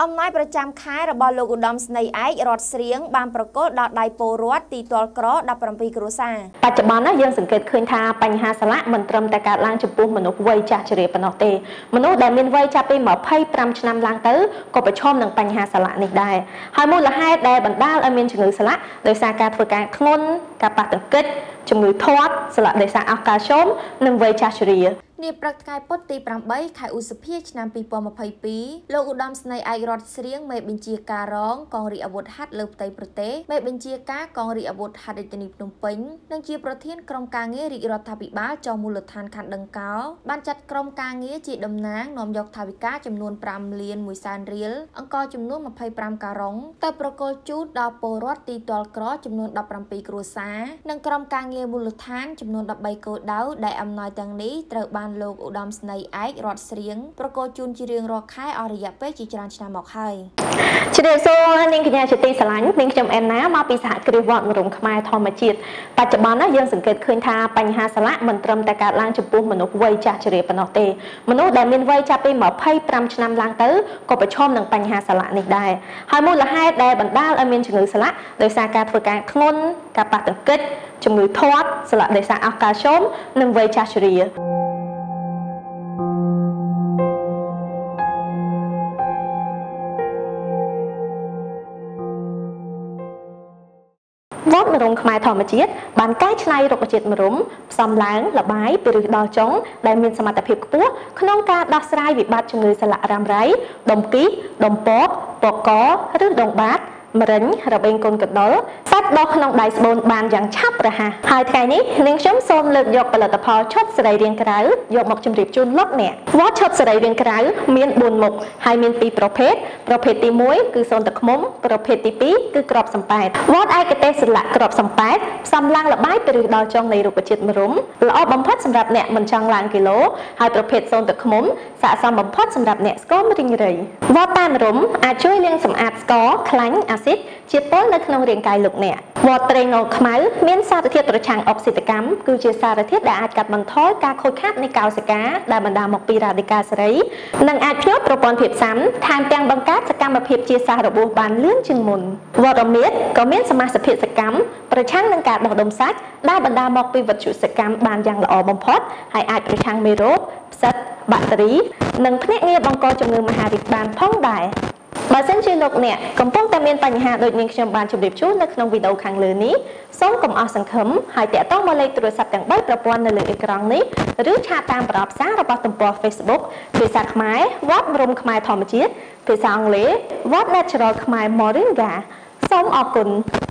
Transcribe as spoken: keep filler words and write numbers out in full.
អំណាចប្រចាំខែរបស់លោកឧត្តមស្នេហ៍ឯករតស្រៀងបានប្រកល់ដល់ដៃពលរដ្ឋទីទាល់ក្រដប់ប្រាំពីរគ្រួសារបច្ចុប្បន្នយើងសង្កេតឃើញថាបញ្ហាសាឡាក់មិនត្រឹមតែកើតឡើងចំពោះមនុស្សវ័យចាស់ជរាប៉ុណ្ណោះទេមនុស្សដែលមានវ័យចាប់ពីម្ភៃប្រាំឆ្នាំឡើងទៅក៏ប្រឈមនឹងបញ្ហាសាឡាក់នេះដែរហើយមូលហេតុដែលបណ្ដាលឲ្យមានជំងឺសាឡាក់ដោយសារការធ្វើការធ្ងន់ការប៉ះទង្គិចជំងឺធាត់សាឡាក់ដោយសារអស់កាល់ស្យូមនិងវ័យចាស់ជរានាព្រឹកថ្ងៃពុធទីប្រាំបីខែឧសភាឆ្នាំពីរពាន់ម្ភៃពីរលោកឧត្តមស្នេហ៍ឯករតស្រៀងមេបញ្ជាការរងកងរាជអាវុធហត្ថលើផ្ទៃប្រទេសមេបញ្ជាការកងរាជអាវុធហត្ថរាជធានីភ្នំពេញនិងជាប្រធានក្រុមការងាររាជរដ្ឋាភិបាលចុះមូលដ្ឋានខណ្ឌដង្កោបានចាត់ក្រុមការងារជាតំណាងនាំយកថវិកាចំនួនប្រាំលានមួយសែនរៀលអង្គចំនួនម្ភៃប្រាំការុងទៅប្រគល់ជូនដល់ពលរដ្ឋទីទាល់ក្រចំនួនដប់ប្រាំពីរគ្រួសារនិងក្រុមការងារមូលដ្ឋានចំនួនដប់បីគោលដៅដែលអំណោយទាំងនេះត្រូវបានលោកឧត្តមស្នេហ៍ឯករតស្រៀងប្រកល់ជូនជារៀងរាល់ខែអស់រយៈពេលជាច្រើនឆ្នាំមកហើយជ្រាបសួរនាងកញ្ញាជាទីស្រឡាញ់នាងខ្ញុំអែនណាមកពីសហគ្រាសវត្តមរំខ្មែរធម្មជាតិបច្ចុប្បន្នយើងសង្កេតឃើញថាបញ្ហាសាឡាក់មិនត្រឹមតែកើតឡើងចំពោះមនុស្សវ័យចាស់ជរាប៉ុណ្ណោះទេមនុស្សដែលមានវ័យចាប់ពីម្ភៃប្រាំឆ្នាំឡើងទៅក៏ប្រឈមនឹងបញ្ហាសាឡាក់នេះដែរហើយមូលហេតុដែលបណ្ដាលឲ្យមានជំងឺសាឡាក់ដោយសារការធ្វើការធ្ងន់ការប៉ះទង្គិចជំងឺធាត់សាឡាក់ដោយសារអស់កាល់ស្យូមនិងវ័យចាស់ជរាវត្តមរំខ្មែរធម្មជាតិបានកែច្នៃរុក្ខជាតិមរំផ្សំឡើងលបាយពីឫសដល់ចុងដែលមានសមត្ថភាពខ្ពស់ក្នុងការដោះស្រាយវិបត្តិជំងឺសាឡាក់រ៉ាំរ៉ៃដុំគីដុំពកពកកឬដងបាតមរិញរបេងកូនកដុលសាច់ដោះក្នុងដៃស្បូនបានយ៉ាងឆាប់រហ័សហើយថ្ងៃនេះនាងខ្ញុំសូមលើកយកផលិតផលឈុតសរីរាង្គក្រៅយកមកជម្រាបជូនលោកអ្នកវត្តឈុតសរីរាង្គក្រៅមានបួនមុខហើយមានពីរប្រភេទប្រភេទទីមួយគឺសូនទឹកឃ្មុំប្រភេទទីពីរគឺក្របសំប៉ែតវត្តឯកទេសស្លាកក្របសំប៉ែតផ្សំឡើងលបាយពីឫសដល់ចុងនៃរុក្ខជាតិមរុំល្អបំផុតសម្រាប់អ្នកមិនចង់ឡើងគីឡូហើយប្រភេទសូនទឹកឃ្មុំស័ក្តិសមបំផុតសម្រាប់អ្នកស្គមរីងរៃវត្តតែមរុំអាចជួយលាងសម្អាតស្ករខ្លាញ់អាស៊ីតជាពុលនៅក្នុងរាងកាយលោកអ្នកវត្តត្រេងងខ្មៅមានសារធាតុប្រឆាំងអុកស៊ីតកម្មគឺជាសារធាតុដែលអាចកាត់បន្ថយការខូចខាតនៃកោសិកាដែលបណ្ដាលមកពីរ៉ាឌីកាល់សេរីនិងអាចភ្ញាក់ប្រព័ន្ធភាពស៊ាំថែមទាំងបង្កើតសកម្មភាពជាសះរបួសបានលឿនជាងមុនវត្តរមៀតក៏មានសមាសភាពសកម្មប្រឆាំងនឹងការដុះដុំសាច់ដែលបណ្ដាលមកពីវត្ថុសកម្មបានយ៉ាងល្អបំផុតហើយអាចប្រឆាំងមេរោគផ្សិតបាក់តេរីនិងភ្នាក់ងារបង្កជំងឺមហារីកបានផងដែរបើសិនជាលោកអ្នកកំពុងតែមានបញ្ហាដូចនាងខ្ញុំបានជម្រាបជូននៅក្នុងវីដេអូខាងលើនេះសូមកុំអស់សង្ឃឹមហើយតាក់ទងមកលេខទូរស័ព្ទទាំងបីប្រព័ន្ធនៅលើអេក្រង់នេះឬឆាតតាមប្រអប់សាររបស់ទំព័រ Facebook ភាសាខ្មែរវត្តមរំខ្មែរធម្មជាតិភាសាអង់គ្លេស What Natural ខ្មែរ Moringa សូមអរគុណ